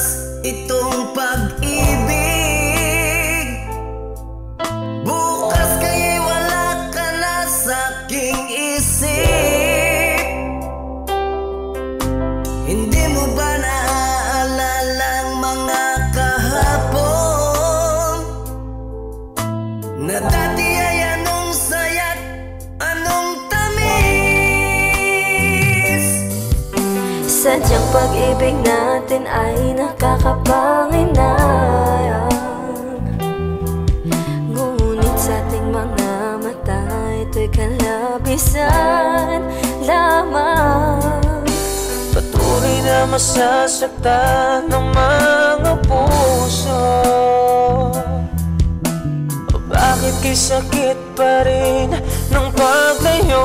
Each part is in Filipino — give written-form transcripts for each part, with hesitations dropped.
itong pag-ibig. Bukas kaya'y wala ka na sa'king isip. Hindi mo ba naaalala ang mga kahapon na dati ay anong saya't anong tamis? Sadyang pag-ibig natin ay nakakapanginayang, ngunit sa ating mga mata ito'y kalabisan lamang. Patuloy na masasaktan ng mga puso. O bakit kay sakit pa rin ng paglayo?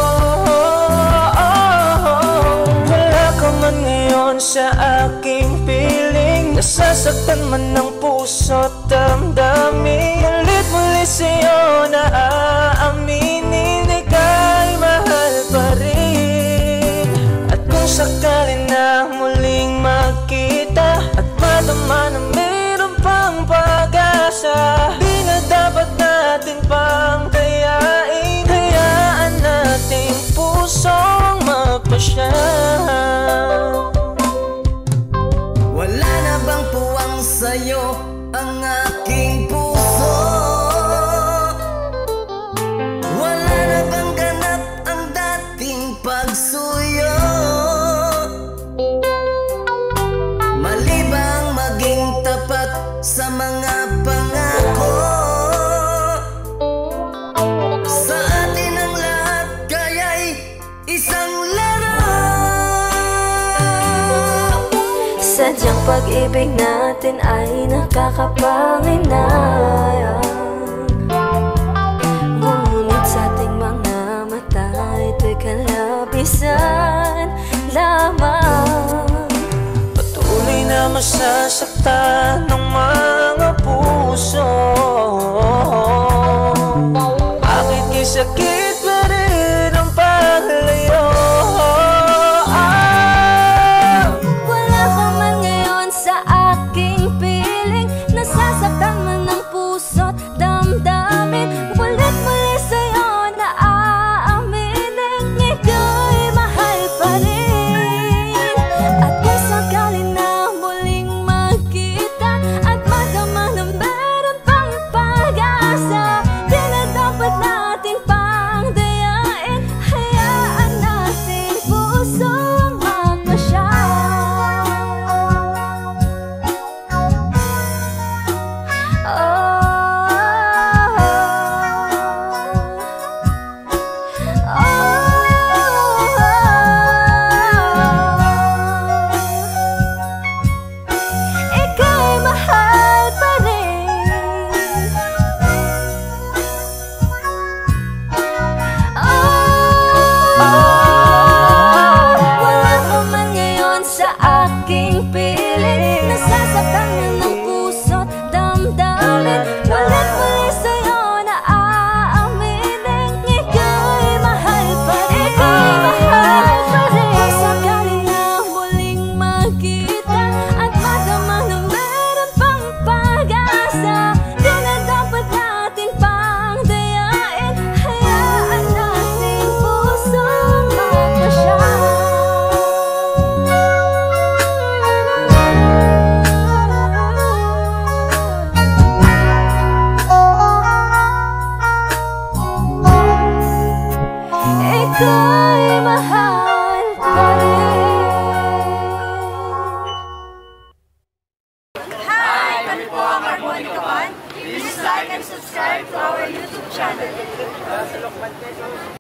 Sa aking piling, nasasaktan man ng puso't damdamin. Ulit muli sa'yo na aaminin, ika'y mahal pa rin. At kung sakali na muling magkita at madama na mayroon pang pag-asa, di na dapat natin pang kayain. Hayaan nating pusong magpasya. Wala na bang puwang sa'yo ang aking puso? Wala na bang ganap ang dating pagsuyo? Mali bang maging tapat sa mga pangako? Sa atin ang lahat kaya'y isang laro. Sadyang pag-ibig natin ay nakakapanginayang, ngunit sa ating mga mata ito'y kalabisan lamang. Patuloy na masasaktan ng mga puso. Bakit kay sakit pa rin ang paglayo? Ika'y mahal